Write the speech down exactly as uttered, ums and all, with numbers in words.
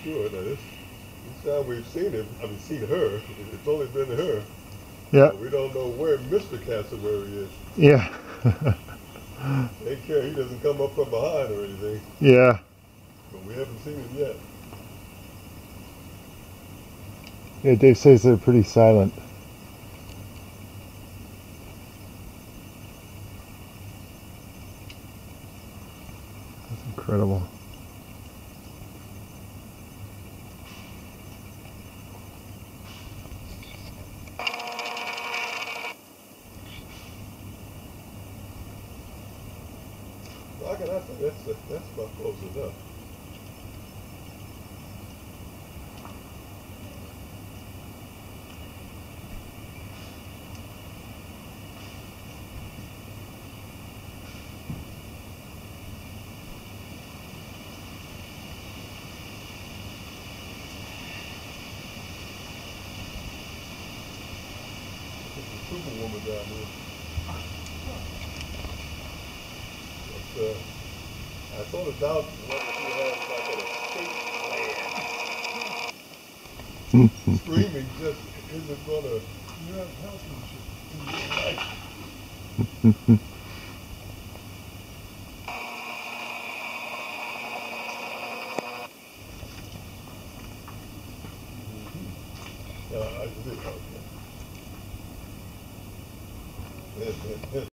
sure. Now this, this time we've seen him, I mean seen her, it's only been her. Yeah. But we don't know where Mister Cassowary is. Yeah. Take care he doesn't come up from behind or anything. Yeah. But we haven't seen him yet. Yeah, Dave says they're pretty silent. That's incredible. Well, I can I think that's that's about close enough. There's a superwoman down there. But, uh, I sort of doubt whether she has like an escape plan. Screaming just isn't gonna. You have health insurance. Uh, I did. Okay.